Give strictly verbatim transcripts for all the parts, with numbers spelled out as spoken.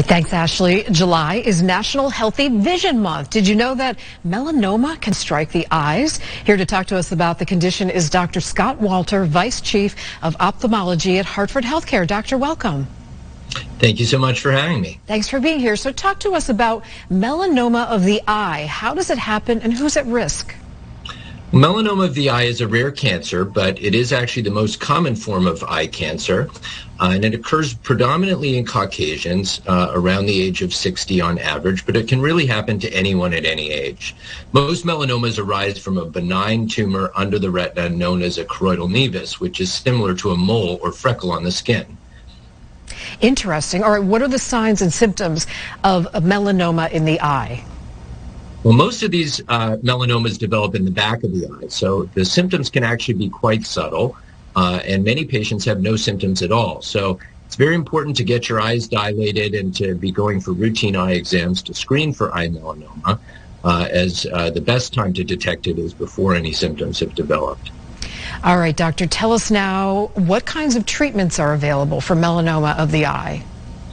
right, thanks, Ashley. July is National Healthy Vision Month. Did you know that melanoma can strike the eyes? Here to talk to us about the condition is Doctor Scott Walter, Vice Chief of Ophthalmology at Hartford HealthCare. Doctor, welcome. Thank you so much for having me. Thanks for being here. So talk to us about melanoma of the eye. How does it happen and who's at risk? Melanoma of the eye is a rare cancer, but it is actually the most common form of eye cancer, uh, and it occurs predominantly in Caucasians uh, around the age of sixty on average, but it can really happen to anyone at any age. Most melanomas arise from a benign tumor under the retina known as a choroidal nevus, which is similar to a mole or freckle on the skin. Interesting. All right, what are the signs and symptoms of a melanoma in the eye? Well, most of these uh, melanomas develop in the back of the eye, so the symptoms can actually be quite subtle, uh, and many patients have no symptoms at all. So it's very important to get your eyes dilated and to be going for routine eye exams to screen for eye melanoma, uh, as uh, the best time to detect it is before any symptoms have developed. All right, doctor, tell us now what kinds of treatments are available for melanoma of the eye?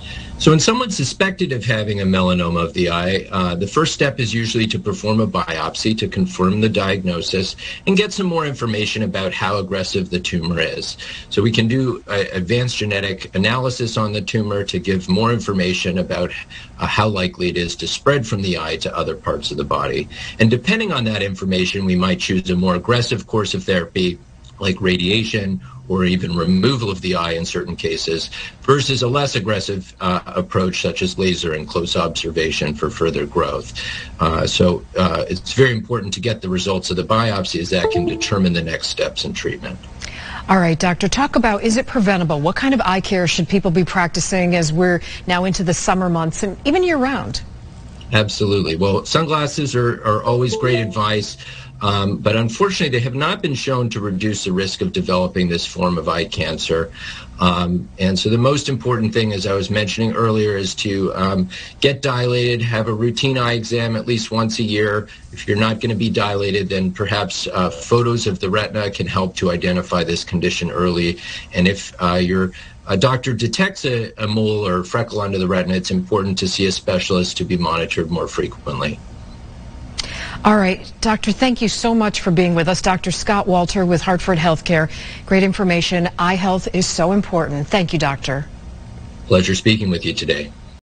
So when someone's suspected of having a melanoma of the eye, uh, the first step is usually to perform a biopsy to confirm the diagnosis and get some more information about how aggressive the tumor is. So we can do uh, advanced genetic analysis on the tumor to give more information about uh, how likely it is to spread from the eye to other parts of the body. And depending on that information, we might choose a more aggressive course of therapy, like radiation or even removal of the eye in certain cases, versus a less aggressive uh, approach such as laser and close observation for further growth. Uh, so uh, it's very important to get the results of the biopsy, as that can determine the next steps in treatment. All right, doctor, talk about, is it preventable? What kind of eye care should people be practicing as we're now into the summer months and even year-round? Absolutely. Well, sunglasses are, are always great advice. Um, but unfortunately, they have not been shown to reduce the risk of developing this form of eye cancer. Um, and so the most important thing, as I was mentioning earlier, is to um, get dilated, have a routine eye exam at least once a year. If you're not going to be dilated, then perhaps uh, photos of the retina can help to identify this condition early. And if uh, your a doctor detects a, a mole or freckle under the retina, it's important to see a specialist to be monitored more frequently. All right, doctor, thank you so much for being with us. Doctor Scott Walter with Hartford HealthCare. Great information. Eye health is so important. Thank you, doctor. Pleasure speaking with you today.